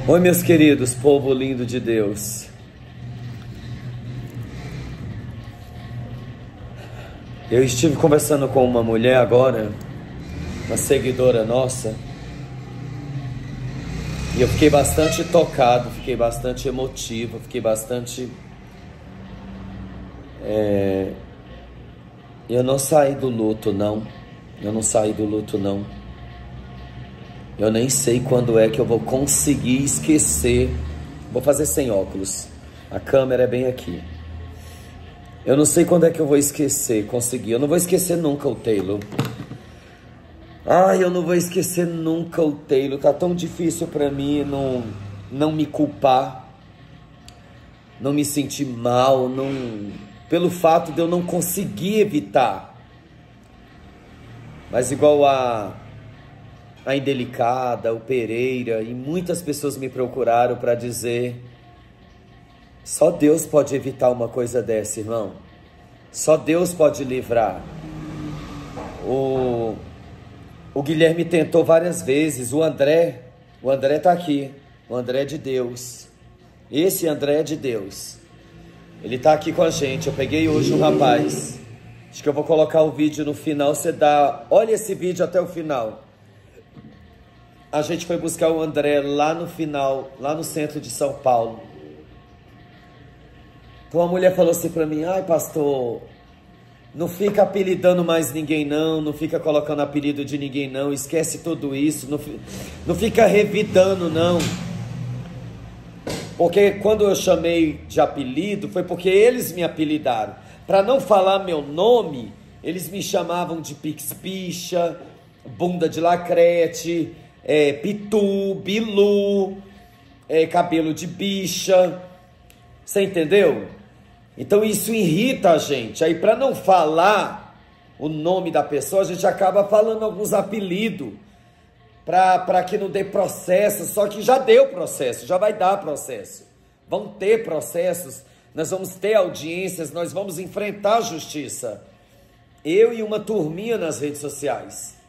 Oi, meus queridos, povo lindo de Deus. Eu estive conversando com uma mulher agora, uma seguidora nossa, e eu fiquei bastante tocado, fiquei bastante emotivo, fiquei bastante... Eu não saí do luto, não. Eu não saí do luto, não. Eu nem sei quando é que eu vou conseguir esquecer. Vou fazer sem óculos. A câmera é bem aqui. Eu não sei quando é que eu vou esquecer, conseguir. Eu não vou esquecer nunca o Taylor. Ai, eu não vou esquecer nunca o Taylor. Tá tão difícil pra mim não me culpar. Não me sentir mal, pelo fato de eu não conseguir evitar. Mas igual a Indelicada, o Pereira e muitas pessoas me procuraram para dizer: só Deus pode evitar uma coisa dessa, irmão. Só Deus pode livrar. O Guilherme tentou várias vezes. O André tá aqui. O André é de Deus. Esse André é de Deus. Ele tá aqui com a gente. Eu peguei hoje um rapaz. Acho que eu vou colocar o vídeo no final. Olha esse vídeo até o final. A gente foi buscar o André lá no final, lá no centro de São Paulo. Então a mulher falou assim pra mim: ai, pastor, não fica apelidando mais ninguém não, não fica colocando apelido de ninguém não, esquece tudo isso, não fica revidando não. Porque quando eu chamei de apelido, foi porque eles me apelidaram. Para não falar meu nome, eles me chamavam de Pix-Picha, Bunda de Lacrete, Pitu, Bilu, Cabelo de Bicha. Você entendeu? Então isso irrita a gente. Aí para não falar o nome da pessoa, a gente acaba falando alguns apelidos para que não dê processo. Só que já deu processo, já vai dar processo. Vão ter processos, nós vamos ter audiências, nós vamos enfrentar a justiça. Eu e uma turminha nas redes sociais.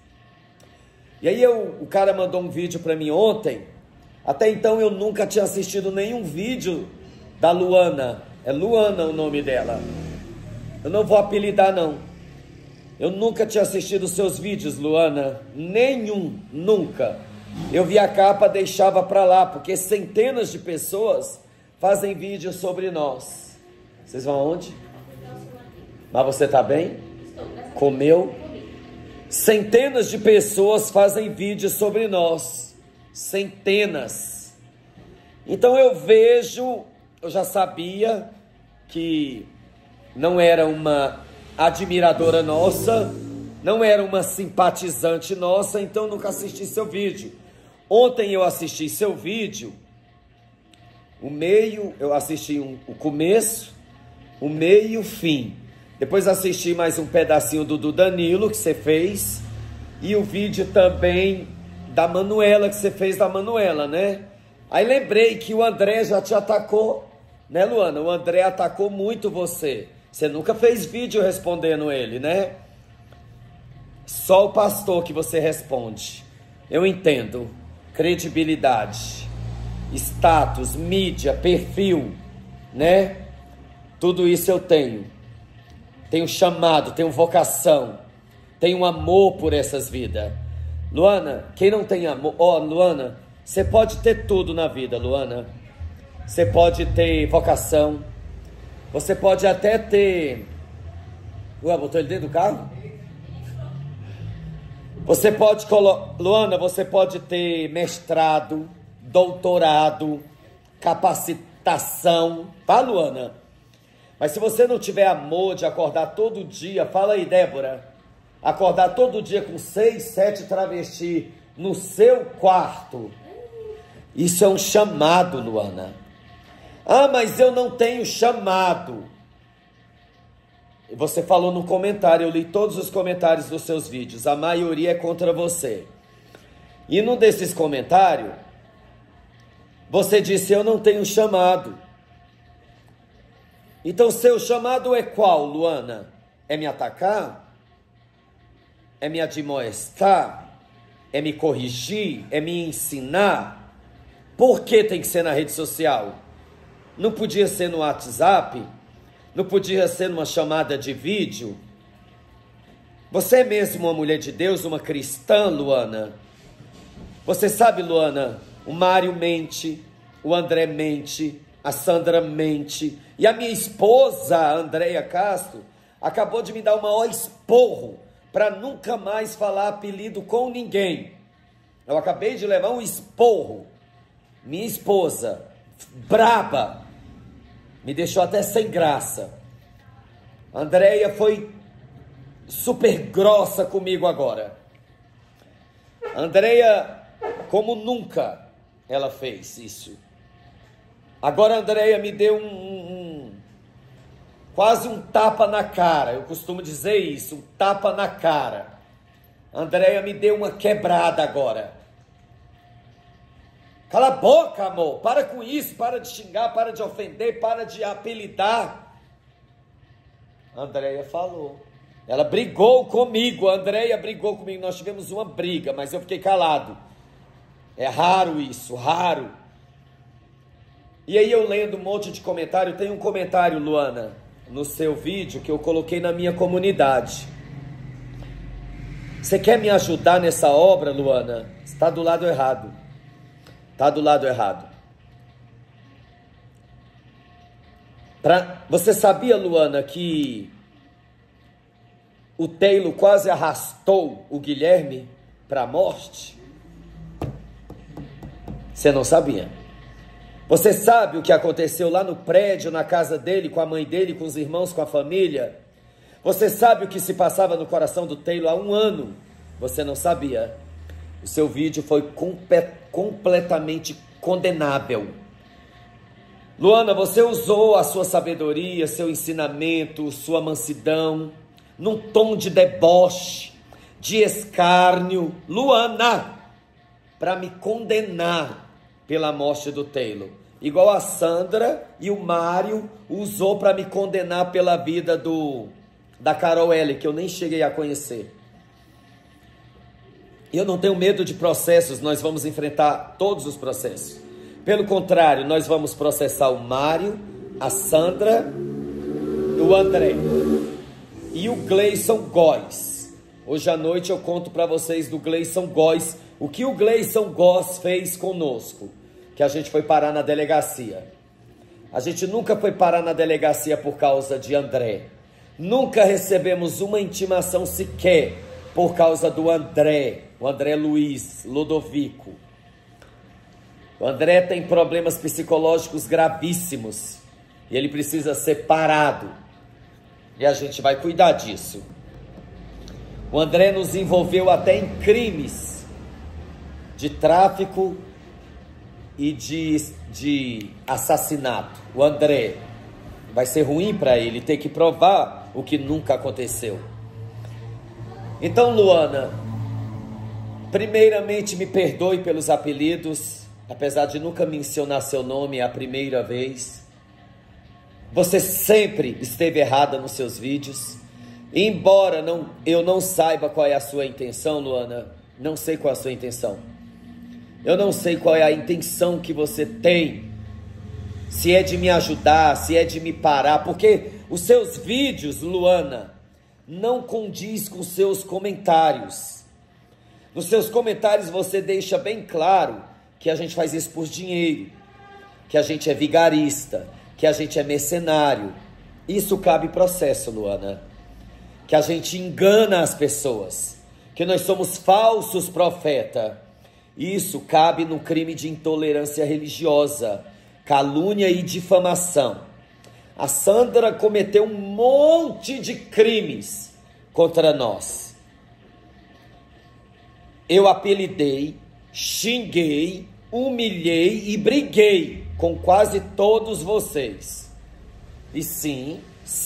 E aí o cara mandou um vídeo para mim ontem. Até então eu nunca tinha assistido nenhum vídeo da Luana. É Luana o nome dela. Eu não vou apelidar não. Eu nunca tinha assistido os seus vídeos, Luana. Nenhum, nunca. Eu vi a capa, deixava para lá, porque centenas de pessoas fazem vídeos sobre nós. Vocês vão aonde? Mas você tá bem? Comeu? Centenas de pessoas fazem vídeos sobre nós. Centenas. Então eu já sabia que não era uma admiradora nossa, não era uma simpatizante nossa, então eu nunca assisti seu vídeo. Ontem eu assisti seu vídeo, o meio, eu assisti o começo, o meio e o fim. Depois assisti mais um pedacinho do Danilo que você fez. E o vídeo também da Manuela, que você fez da Manuela, né? Aí lembrei que o André já te atacou, né, Luana? O André atacou muito você. Você nunca fez vídeo respondendo ele, né? Só o pastor que você responde. Eu entendo. Credibilidade, status, mídia, perfil, né? Tudo isso eu tenho. Tenho chamado, tenho vocação, tenho amor por essas vidas. Luana, quem não tem amor... Luana, você pode ter tudo na vida, Luana. Você pode ter vocação. Você pode até ter... botou ele dentro do carro? Você pode Luana, você pode ter mestrado, doutorado, capacitação. Tá, Luana? Mas se você não tiver amor de acordar todo dia, fala aí, Débora, acordar todo dia com 6, 7 travestis no seu quarto, isso é um chamado, Luana. Ah, mas eu não tenho chamado. Você falou no comentário, eu li todos os comentários dos seus vídeos, a maioria é contra você. E num desses comentários, você disse: eu não tenho chamado. Então, seu chamado é qual, Luana? É me atacar? É me admoestar? É me corrigir? É me ensinar? Por que tem que ser na rede social? Não podia ser no WhatsApp? Não podia ser numa chamada de vídeo? Você é mesmo uma mulher de Deus, uma cristã, Luana? Você sabe, Luana, o Mário mente, o André mente, a Sandra mente, e a minha esposa, a Andréia Castro, acabou de me dar o maior esporro para nunca mais falar apelido com ninguém. Eu acabei de levar um esporro. Minha esposa, braba, me deixou até sem graça. A Andréia foi super grossa comigo agora. A Andréia, como nunca ela fez isso. Agora a Andréia me deu quase um tapa na cara. Eu costumo dizer isso, um tapa na cara. A Andréia me deu uma quebrada agora. Cala a boca, amor. Para com isso, para de xingar, para de ofender, para de apelidar. A Andréia falou. Ela brigou comigo, a Andréia brigou comigo. Nós tivemos uma briga, mas eu fiquei calado. É raro isso, raro. E aí eu lendo um monte de comentário, tem um comentário, Luana, no seu vídeo que eu coloquei na minha comunidade. Você quer me ajudar nessa obra, Luana? Você está do lado errado. Está do lado errado. Você sabia, Luana, que o Taylor quase arrastou o Guilherme para a morte? Você não sabia? Você sabe o que aconteceu lá no prédio, na casa dele, com a mãe dele, com os irmãos, com a família? Você sabe o que se passava no coração do Taylor há 1 ano? Você não sabia? O seu vídeo foi completamente condenável. Luana, você usou a sua sabedoria, seu ensinamento, sua mansidão, num tom de deboche, de escárnio, Luana, para me condenar pela morte do Taylor. Igual a Sandra e o Mário usou para me condenar pela vida da Carol L, que eu nem cheguei a conhecer. Eu não tenho medo de processos, nós vamos enfrentar todos os processos. Pelo contrário, nós vamos processar o Mário, a Sandra, o André e o Gleison Góes. Hoje à noite eu conto para vocês do Gleison Góes, o que o Gleison Góes fez conosco, que a gente foi parar na delegacia. A gente nunca foi parar na delegacia por causa de André. Nunca recebemos uma intimação sequer por causa do André, o André Luiz Ludovico. O André tem problemas psicológicos gravíssimos e ele precisa ser parado. E a gente vai cuidar disso. O André nos envolveu até em crimes de tráfico e de assassinato. O André, vai ser ruim para ele ter que provar o que nunca aconteceu. Então, Luana, primeiramente me perdoe pelos apelidos, apesar de nunca mencionar seu nome a primeira vez. Você sempre esteve errada nos seus vídeos. Embora eu não saiba qual é a sua intenção, Luana, não sei qual é a sua intenção. Eu não sei qual é a intenção que você tem, se é de me ajudar, se é de me parar, porque os seus vídeos, Luana, não condiz com seus comentários. Nos seus comentários você deixa bem claro que a gente faz isso por dinheiro, que a gente é vigarista, que a gente é mercenário. Isso cabe processo, Luana. Que a gente engana as pessoas, que nós somos falsos profetas. Isso cabe no crime de intolerância religiosa, calúnia e difamação. A Sandra cometeu um monte de crimes contra nós. Eu apelidei, xinguei, humilhei e briguei com quase todos vocês. E sim,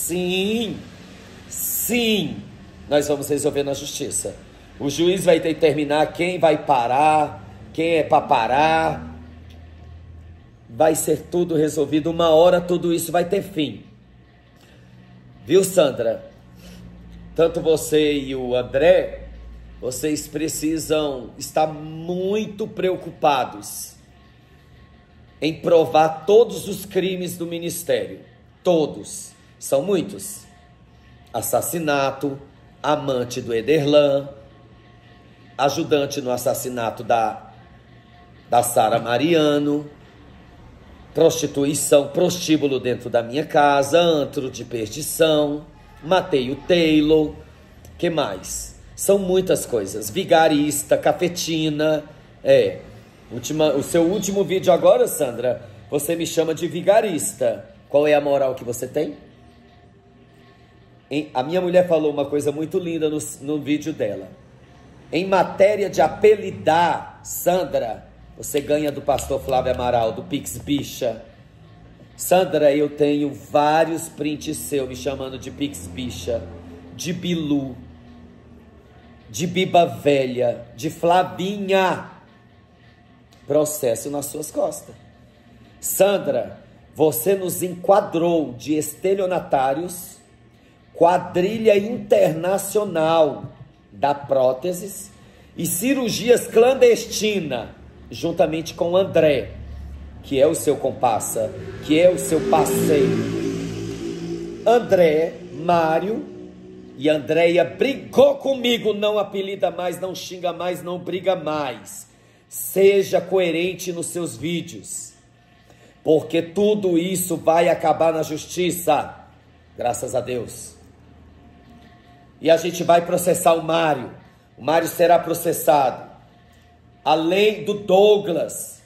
nós vamos resolver na justiça. O juiz vai determinar quem vai parar, quem é para parar. Vai ser tudo resolvido. Uma hora tudo isso vai ter fim. Viu, Sandra? Tanto você e o André, vocês precisam estar muito preocupados. em provar todos os crimes do ministério. Todos. São muitos. Assassinato, amante do Ederlan, ajudante no assassinato da Sara Mariano, prostituição, prostíbulo dentro da minha casa, antro de perdição, matei o Taylor, que mais? São muitas coisas. Vigarista, cafetina, o seu último vídeo agora, Sandra, você me chama de vigarista. Qual é a moral que você tem? A minha mulher falou uma coisa muito linda no vídeo dela. Em matéria de apelidar, Sandra, você ganha do pastor Flávio Amaral, do Pix Bicha. Sandra, eu tenho vários prints seus me chamando de Pix Bicha, de Bilu, de Biba Velha, de Flavinha. Processo nas suas costas. Sandra, você nos enquadrou de estelionatários, quadrilha internacional da próteses e cirurgias clandestinas, juntamente com o André, que é o seu comparsa, que é o seu parceiro. André, Mário e Andréia brigou comigo, não apelida mais, não xinga mais, não briga mais. Seja coerente nos seus vídeos, porque tudo isso vai acabar na justiça, graças a Deus. E a gente vai processar o Mário será processado, além do Douglas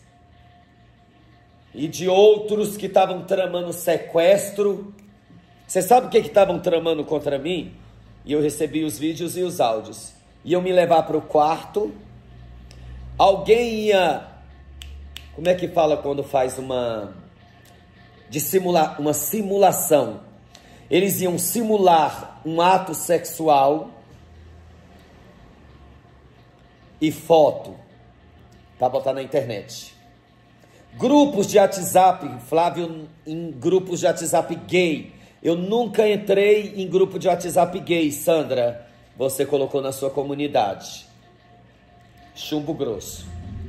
e de outros que estavam tramando sequestro. Você sabe o que estavam tramando contra mim? E eu recebi os vídeos e os áudios. Iam me levar para o quarto. Alguém ia... Como é que fala quando faz uma simulação? Eles iam simular um ato sexual e foto para botar na internet. Grupos de WhatsApp, Flávio, em grupos de WhatsApp gay. Eu nunca entrei em grupo de WhatsApp gay, Sandra. Você colocou na sua comunidade. Chumbo grosso.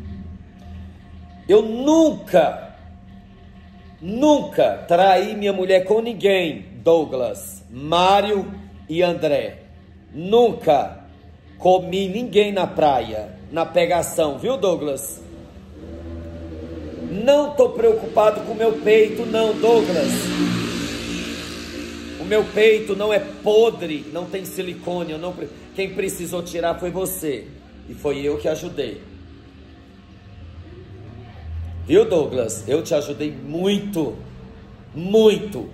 Eu nunca traí minha mulher com ninguém, Douglas, Mário e André. Nunca comi ninguém na praia, na pegação, viu, Douglas? Não tô preocupado com o meu peito, não, Douglas. O meu peito não é podre, não tem silicone. Quem precisou tirar foi você. E foi eu que ajudei. Viu, Douglas? Eu te ajudei muito. Muito.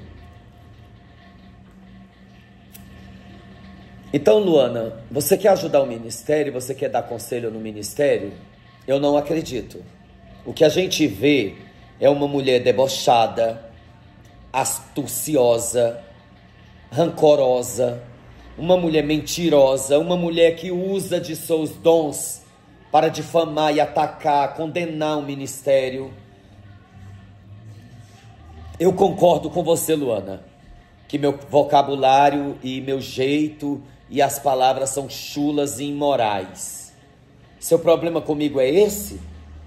Então, Luana, você quer ajudar o ministério? Você quer dar conselho no ministério? Eu não acredito. O que a gente vê é uma mulher debochada, astuciosa, rancorosa, uma mulher mentirosa, uma mulher que usa de seus dons para difamar e atacar, condenar o ministério. Eu concordo com você, Luana, que meu vocabulário e meu jeito e as palavras são chulas e imorais. Seu problema comigo é esse?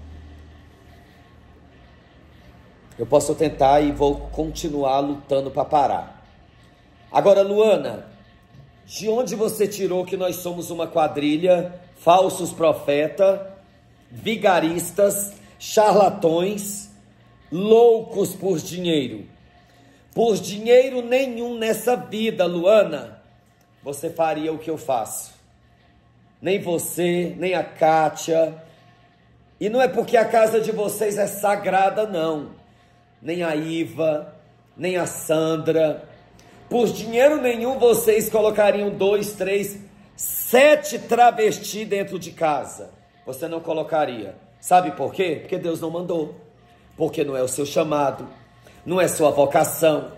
Eu posso tentar e vou continuar lutando para parar. Agora, Luana, de onde você tirou que nós somos uma quadrilha, falsos profetas, vigaristas, charlatões, loucos por dinheiro? Por dinheiro nenhum nessa vida, Luana, você faria o que eu faço. Nem você, nem a Kátia. E não é porque a casa de vocês é sagrada, não. Nem a Iva, nem a Sandra. Por dinheiro nenhum vocês colocariam 2, 3, 7 travestis dentro de casa. Você não colocaria. Sabe por quê? Porque Deus não mandou. Porque não é o seu chamado. Não é sua vocação.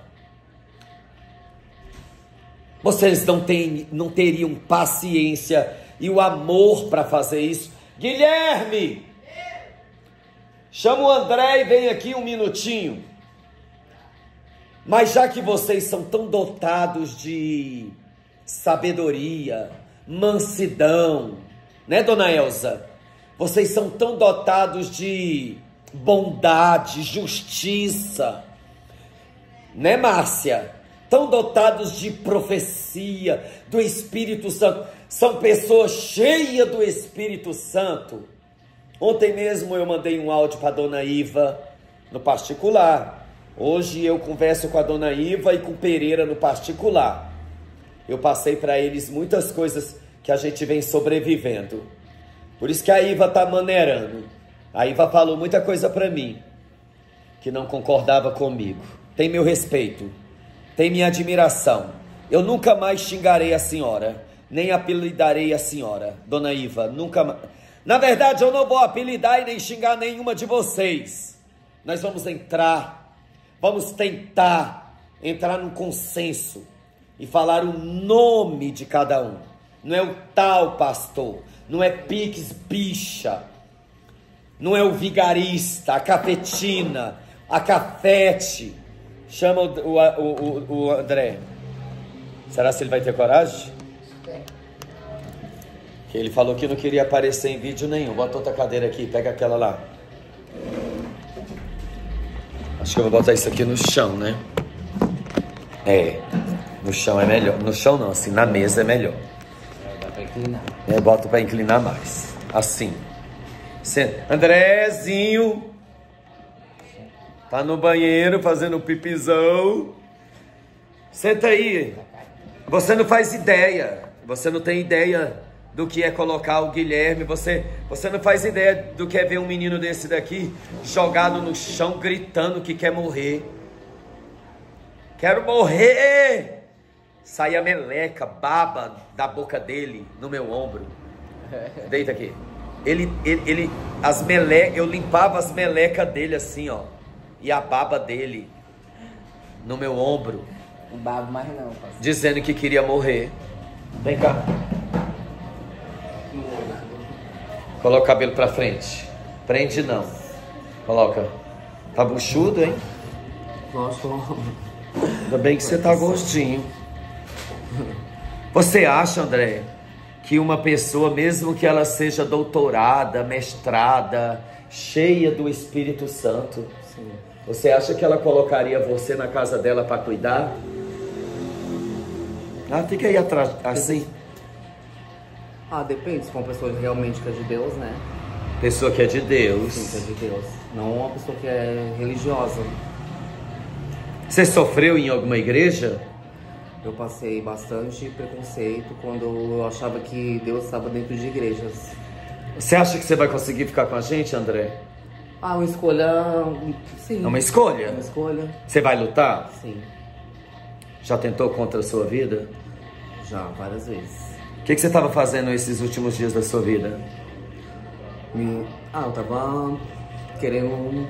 Vocês não teriam paciência e o amor para fazer isso. Guilherme! Chama o André e vem aqui um minutinho. Mas já que vocês são tão dotados de sabedoria, mansidão, né, dona Elza? Vocês são tão dotados de bondade, justiça, né, Márcia? Tão dotados de profecia, do Espírito Santo. São pessoas cheias do Espírito Santo. Ontem mesmo eu mandei um áudio para a dona Iva no particular. Hoje eu converso com a dona Iva e com o Pereira no particular. Eu passei para eles muitas coisas que a gente vem sobrevivendo. Por isso que a Iva está maneirando. A Iva falou muita coisa para mim que não concordava comigo. Tem meu respeito, tem minha admiração. Eu nunca mais xingarei a senhora, nem apelidarei a senhora, dona Iva, nunca mais. Na verdade, eu não vou apelidar e nem xingar nenhuma de vocês. Nós vamos tentar entrar num consenso e falar o nome de cada um. Não é o tal pastor, não é Pix bicha, não é o vigarista, a cafetina, a cafete. Chama o André. Será que ele vai ter coragem? Que ele falou que não queria aparecer em vídeo nenhum. Bota outra cadeira aqui, pega aquela lá. Acho que eu vou botar isso aqui no chão, né? No chão é melhor. No chão não, assim, na mesa é melhor. Dá pra inclinar. Eu boto pra inclinar mais. Assim. Andrezinho tá no banheiro fazendo pipizão. Senta aí. Você não faz ideia. Você não tem ideia do que é colocar o Guilherme. Você não faz ideia do que é ver um menino desse daqui jogado no chão, gritando que quer morrer. Quero morrer! Sai a meleca, baba da boca dele no meu ombro. Deita aqui. Eu limpava as melecas dele assim, ó. E a baba dele no meu ombro. Não babo mais não, pastor. Dizendo que queria morrer. Vem cá. Coloca o cabelo pra frente. Prende não. Coloca. Tá buchudo, hein? Nossa. Ainda bem que você tá gordinho. Você acha, André, que uma pessoa, mesmo que ela seja doutorada, mestrada, cheia do Espírito Santo, Sim. Você acha que ela colocaria você na casa dela para cuidar? Ah, fica aí atrás, assim. Ah, depende, se for uma pessoa realmente que é de Deus, né? Pessoa que é de Deus. Sim, que é de Deus. Não uma pessoa que é religiosa. Você sofreu em alguma igreja? Eu passei bastante preconceito quando eu achava que Deus estava dentro de igrejas. Você acha que você vai conseguir ficar com a gente, André? Ah, uma escolha... Sim. É uma escolha? É uma escolha. Você vai lutar? Sim. Já tentou contra a sua vida? Já, várias vezes. O que você estava fazendo esses últimos dias da sua vida? Eu tava querendo...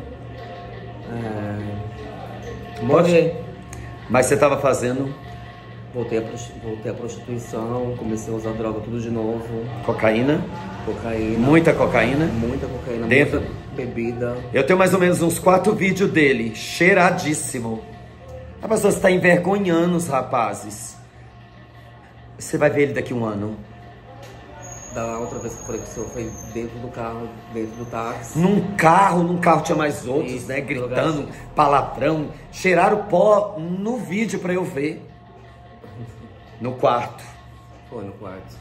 morrer. Mas você estava fazendo? Voltei à prostituição, comecei a usar droga tudo de novo. Cocaína? Cocaína. Muita cocaína? Muita cocaína, Dentro... muita bebida. Eu tenho mais ou menos uns 4 vídeos dele, cheiradíssimo. A pessoa está envergonhando os rapazes. Você vai ver ele daqui a 1 ano. Da outra vez que eu falei que o senhor foi dentro do carro, dentro do táxi. Num carro tinha mais outros, Isso, né? Gritando, palavrão. Cheiraram pó no vídeo pra eu ver. No quarto. Foi no quarto.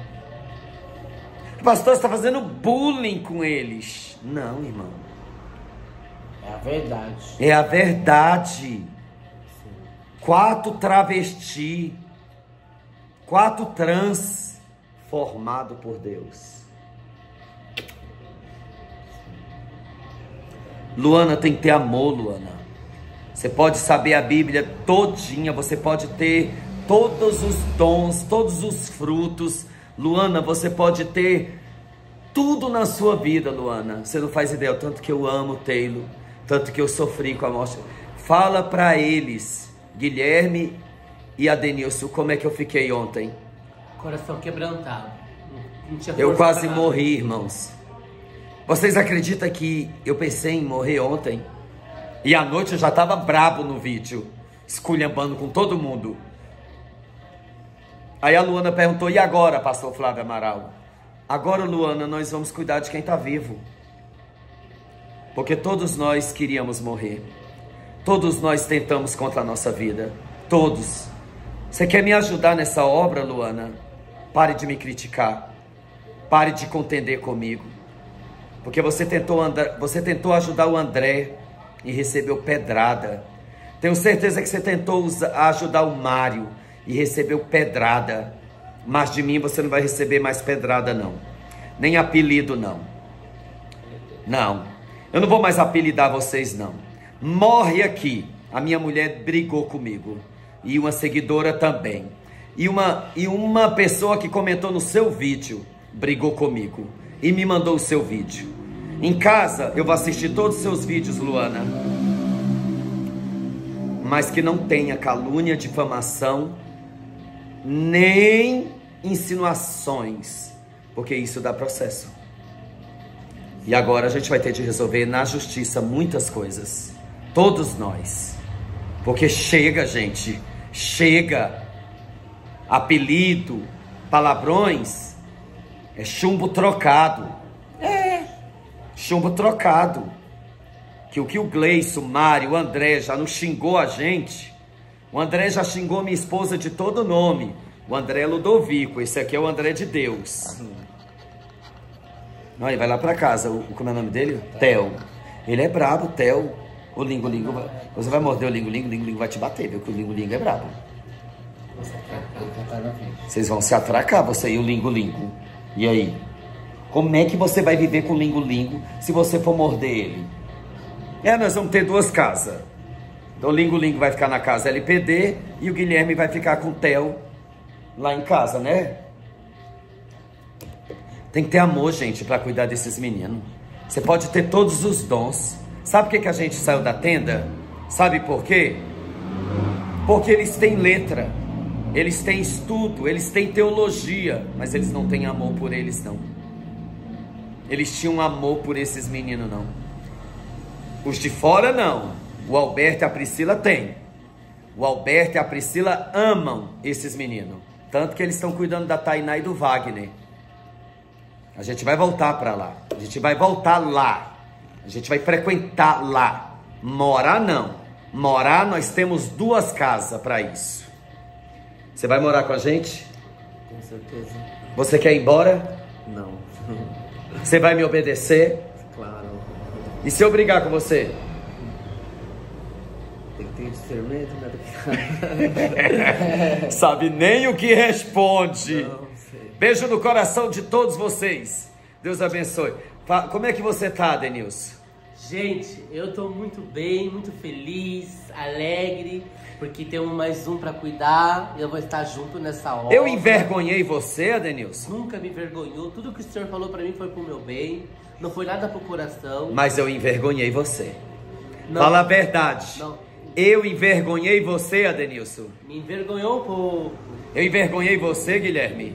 O pastor está fazendo bullying com eles. Não, irmão. É a verdade. É a verdade. 4 travesti. 4 trans. Formado por Deus. Luana, tem que ter amor, Luana. Você pode saber a Bíblia todinha. Você pode ter todos os dons, todos os frutos. Luana, você pode ter tudo na sua vida, Luana. Você não faz ideia o tanto que eu amo o Taylor, tanto que eu sofri com a morte. Fala pra eles, Guilherme e Adenilson, como é que eu fiquei ontem. Coração quebrantado. Não tinha Eu força quase pra nada. morri, irmãos. Vocês acreditam que eu pensei em morrer ontem? E à noite eu já tava brabo no vídeo, esculhambando com todo mundo. Aí a Luana perguntou, e agora, pastor Flávio Amaral? Agora, Luana, nós vamos cuidar de quem está vivo. Porque todos nós queríamos morrer. Todos nós tentamos contra a nossa vida. Todos. Você quer me ajudar nessa obra, Luana? Pare de me criticar. Pare de contender comigo. Porque você tentou ajudar o André e recebeu pedrada. Tenho certeza que você tentou ajudar o Mário e recebeu pedrada. Mas de mim você não vai receber mais pedrada, não. Nem apelido, não. Não. Eu não vou mais apelidar vocês, não. Morre aqui. A minha mulher brigou comigo. E uma seguidora também. E uma pessoa que comentou no seu vídeo brigou comigo. E me mandou o seu vídeo. Em casa, eu vou assistir todos os seus vídeos, Luana. Mas que não tenha calúnia, difamação, nem insinuações. Porque isso dá processo. E agora a gente vai ter de resolver na justiça muitas coisas. Todos nós. Porque chega, gente. Chega. Apelido, palavrões, é chumbo trocado. É. Chumbo trocado. Que o Gleison, o Mário, o André já não xingou a gente. O André já xingou minha esposa de todo nome. O André Ludovico. Esse aqui é o André de Deus. Não, ele vai lá pra casa. Como é o nome dele? Theo. Ele é brabo, Theo. O Lingo-Lingo. Você vai morder o Lingo-Lingo, o Lingo-Lingo vai te bater, viu? Que o Lingo-Lingo é brabo. Vocês vão se atracar, você e o Lingo-Lingo. E aí? Como é que você vai viver com o Lingo-Lingo se você for morder ele? Nós vamos ter duas casas. Então o Lingo-Lingo vai ficar na casa LPD e o Guilherme vai ficar com o Theo lá em casa, né? Tem que ter amor, gente, para cuidar desses meninos. Você pode ter todos os dons. Sabe por que a gente saiu da tenda? Sabe por quê? Porque eles têm letra, eles têm estudo, eles têm teologia, mas eles não têm amor por eles, não. Eles tinham amor por esses meninos, não. Os de fora, não. O Alberto e a Priscila têm. O Alberto e a Priscila amam esses meninos. Tanto que eles estão cuidando da Tainá e do Wagner. A gente vai voltar para lá. A gente vai voltar lá. A gente vai frequentar lá. Morar, não. Morar, nós temos duas casas para isso. Você vai morar com a gente? Com certeza. Você quer ir embora? Não. Você vai me obedecer? Claro. E se eu brigar com você? Tem que ter discernimento, né? Sabe nem o que responde. Não sei. Beijo no coração de todos vocês. Deus abençoe. Como é que você tá, Denilson? Gente, eu tô muito bem, muito feliz, alegre, porque temos mais um pra cuidar. Eu vou estar junto nessa obra. Eu envergonhei você, Denilson? Nunca me envergonhou. Tudo que o senhor falou pra mim foi pro meu bem. Não foi nada pro coração. Mas eu envergonhei você. Não. Fala a verdade. Não. Eu envergonhei você, Adenilson. Me envergonhou um pouco. Eu envergonhei você, Guilherme.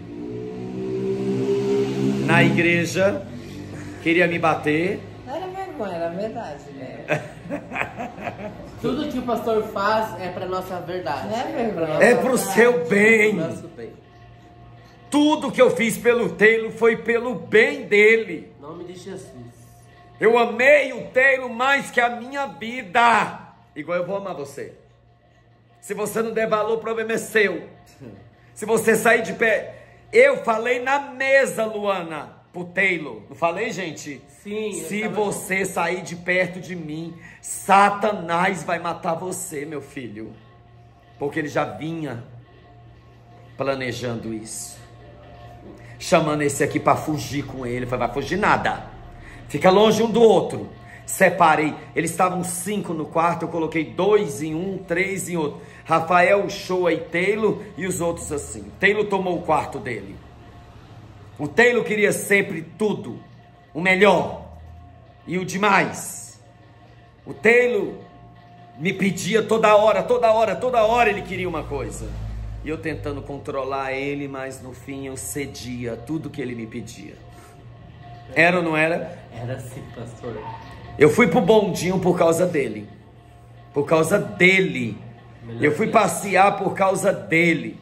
Na igreja, queria me bater. Não era vergonha, era verdade, né? Tudo que o pastor faz é pra nossa verdade. Não é vergonha. É pro seu bem. Pro nosso bem. Tudo que eu fiz pelo Taylor foi pelo bem dele. Em nome de Jesus. Eu amei o Taylor mais que a minha vida. Igual eu vou amar você. Se você não der valor, o problema é seu. Se você sair de pé... Eu falei na mesa, Luana, pro Taylor. Não falei, gente? Sim. Se você sair de perto de mim, Satanás vai matar você, meu filho. Porque ele já vinha planejando isso. Chamando esse aqui para fugir com ele. Vai fugir nada. Fica longe um do outro. Separei. Eles estavam 5 no quarto. Eu coloquei 2 em um, 3 em outro. Rafael, Show e Taylor. E os outros assim. Taylor tomou o quarto dele. O Taylor queria sempre tudo. O melhor. E o demais. O Taylor me pedia toda hora ele queria uma coisa. E eu tentando controlar ele, mas no fim eu cedia tudo que ele me pedia. Era ou não era? Era assim, pastor. Eu fui pro bondinho por causa dele. Por causa dele. Eu fui passear por causa dele.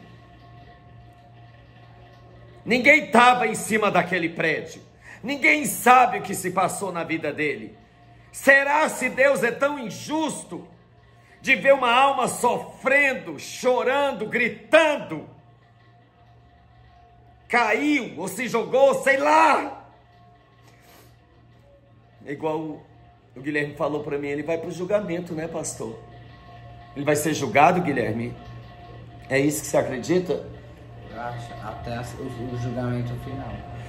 Ninguém estava em cima daquele prédio. Ninguém sabe o que se passou na vida dele. Será se Deus é tão injusto de ver uma alma sofrendo, chorando, gritando? Caiu ou se jogou, sei lá. É igual o Guilherme falou para mim, ele vai para o julgamento, né, pastor? Ele vai ser julgado, Guilherme? É isso que você acredita? Eu acho, até o julgamento final.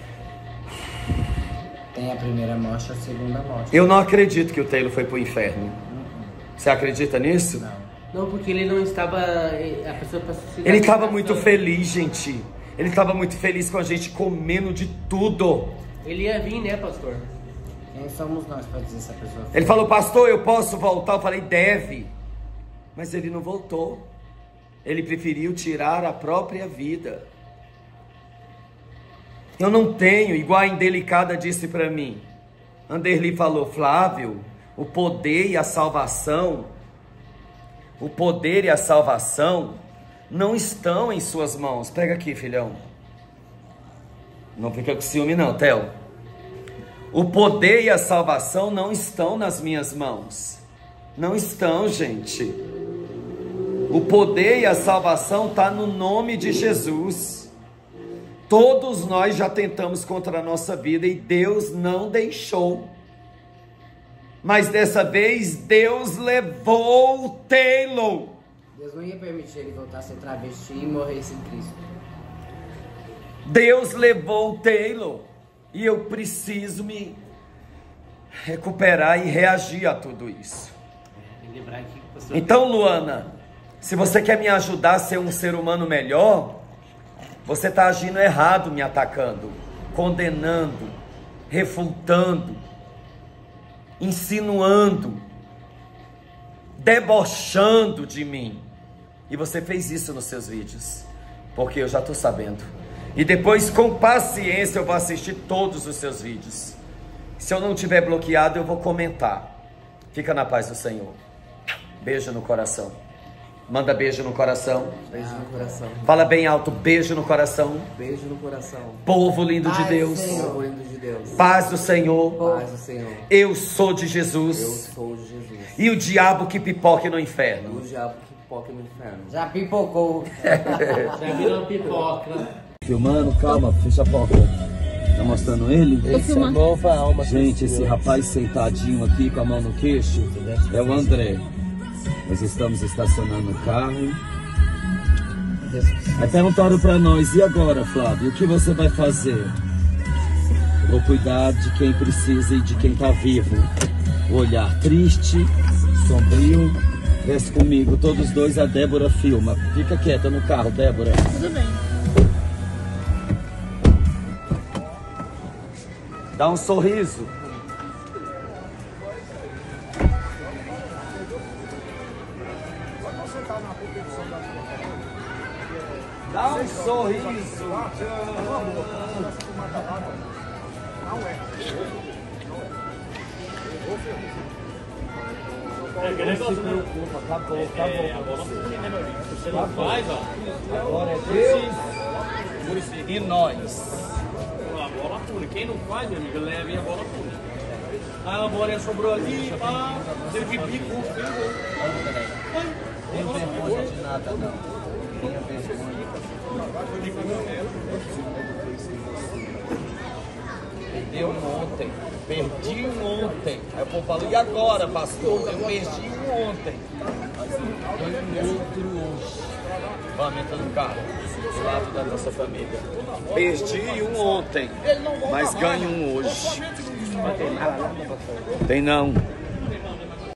Tem a primeira morte e a segunda morte. Eu não acredito que o Taylor foi pro inferno. Você acredita nisso? Não, porque ele não estava... A pessoa ele estava muito feliz, gente. Ele estava muito feliz com a gente comendo de tudo. Ele ia vir, né, pastor? Quem somos nós para dizer se a pessoa... Ele falou, pastor, eu posso voltar? Eu falei, deve. Mas ele não voltou. Ele preferiu tirar a própria vida. Eu não tenho, igual a Indelicada disse para mim. Anderli falou, Flávio, o poder e a salvação não estão em suas mãos. Pega aqui, filhão. Não fica com ciúme não, Theo. O poder e a salvação não estão nas minhas mãos. Não estão, gente. O poder e a salvação está no nome de Jesus. Todos nós já tentamos contra a nossa vida e Deus não deixou. Mas dessa vez Deus levou o Taylor. Deus não ia permitir ele voltar a ser travesti e morrer sem Cristo. Deus levou o Taylor. E eu preciso me recuperar e reagir a tudo isso. Então, Luana, se você quer me ajudar a ser um ser humano melhor, você está agindo errado, me atacando, condenando, refutando, insinuando, debochando de mim. E você fez isso nos seus vídeos, porque eu já estou sabendo. E depois, com paciência, eu vou assistir todos os seus vídeos. Se eu não tiver bloqueado, eu vou comentar. Fica na paz do Senhor. Beijo no coração. Manda beijo no coração. Beijo no coração. Fala bem alto, beijo no coração. Beijo no coração. Povo lindo de Deus. Povo lindo de Deus. Paz do Senhor. Paz do Senhor. Eu sou de Jesus. Eu sou de Jesus. E o diabo que pipoque no inferno. O diabo que pipoca no inferno. Já pipocou. Já virou pipoca. Filmando, calma, fecha a porta. Tá mostrando ele? Esse é nova alma. Gente, esse rapaz sentadinho aqui com a mão no queixo é o André. Nós estamos estacionando o carro. Aí perguntaram para nós, e agora, Flávio, o que você vai fazer? Eu vou cuidar de quem precisa e de quem está vivo. O olhar triste, sombrio. Desce comigo, todos dois, a Débora filma. Fica quieta no carro, Débora. Tudo bem. Dá um sorriso. Dá um sorriso. Não se preocupa, acabou. Agora você não faz, ó. Agora é Deus e nós. A bola pune. Quem não faz, meu amigo, leva e a bola pune. Aí a bola sobrou ali, pá. Ele que picou, pegou. Não tenho vergonha de nada, não. Tenha vergonha. Perdeu ontem. Perdi ontem. Aí o povo falou, e agora, pastor? Eu perdi ontem. Ganho outro hoje. Vamos entrar no carro. Do lado da nossa família. Perdi um ontem, mas ganho um hoje. Tem não.